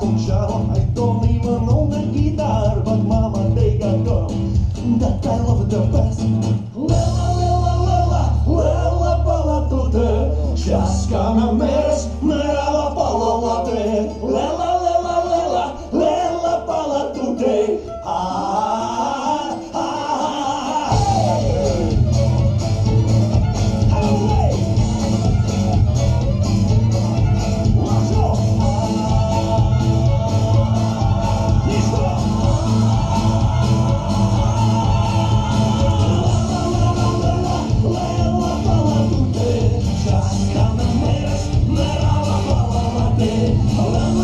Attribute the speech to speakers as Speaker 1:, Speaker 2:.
Speaker 1: och ciao, I don't even own a guitar, but mama they got girl that I love the best. Lella, lella, lella, lella palatute, ciascana meres, merava palalate. Lella, lella, lella, lella palatute. Ah, ah, ah, hey. Hey. Love